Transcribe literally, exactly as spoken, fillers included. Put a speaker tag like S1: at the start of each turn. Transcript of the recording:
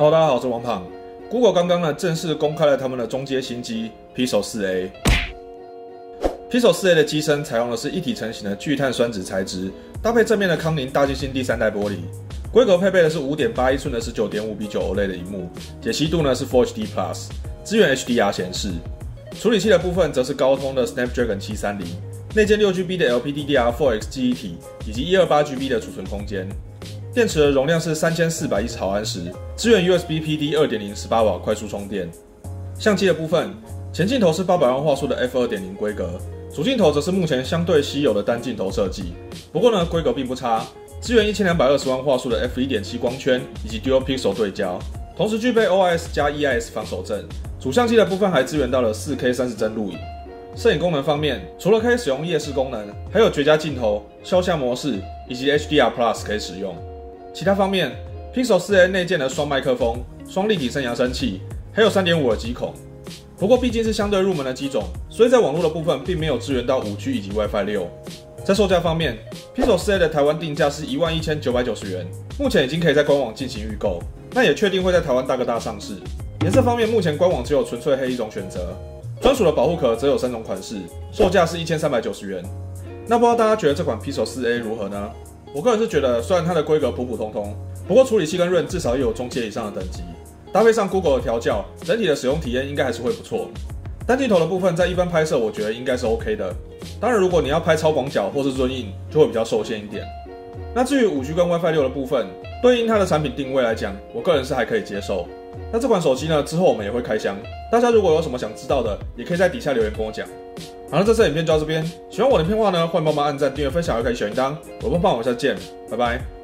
S1: Hello， 大家好，我是王胖。Google 刚刚呢正式公开了他们的中阶新机 Pixel 四 A。Pixel 四 A 的机身采用的是一体成型的聚碳酸酯材质，搭配正面的康宁大镜星第三代玻璃，规格配备的是 五点八一寸的 十九点五比九 O L E D 的萤幕，解析度呢是 Full H D Plus， 支援 H D R 显示。处理器的部分则是高通的 Snapdragon 七三零，内建 六 G B 的 L P D D R 四 X 记忆体以及一百二十八 G B 的储存空间。电池的容量是三千四百一十毫安时，支援 U S B P D 二点零 十八瓦快速充电。相机的部分，前镜头是八百万画素的 F 二点零 规格，主镜头则是目前相对稀有的单镜头设计。不过呢，规格并不差，支援一千两百二十万画素的 F 一点七 光圈以及 Dual Pixel 对焦，同时具备 O I S 加 E I S 防手震。主相机的部分还支援到了 四K 三十帧录影。摄影功能方面，除了可以使用夜视功能，还有绝佳镜头、肖像模式以及 H D R Plus 可以使用。其他方面 ，Pixel 四 A 内建了双麦克风、双立体声扬声器，还有 三点五 耳机孔。不过毕竟是相对入门的机种，所以在网络的部分并没有支援到 五 G 以及 WiFi 六。在售价方面 ，Pixel 四 A 的台湾定价是一万一千九百九十元，目前已经可以在官网进行预购，那也确定会在台湾大哥大上市。颜色方面，目前官网只有纯粹黑一种选择，专属的保护壳则有三种款式，售价是一千三百九十元。那不知道大家觉得这款 Pixel 四 A 如何呢？我个人是觉得，虽然它的规格普普通通，不过处理器跟 RAM 至少也有中阶以上的等级，搭配上 Google 的调教，整体的使用体验应该还是会不错。单镜头的部分，在一般拍摄我觉得应该是 OK 的，当然如果你要拍超广角或是 Zoom in， 就会比较受限一点。那至于 五 G 跟 WiFi 六的部分，对应它的产品定位来讲，我个人是还可以接受。那这款手机呢，之后我们也会开箱，大家如果有什么想知道的，也可以在底下留言跟我讲。好了，这次影片就到这边，喜欢我的片话呢，欢迎帮忙按赞、订阅、分享，还可以小铃铛。我是胖胖，我们下次见，拜拜。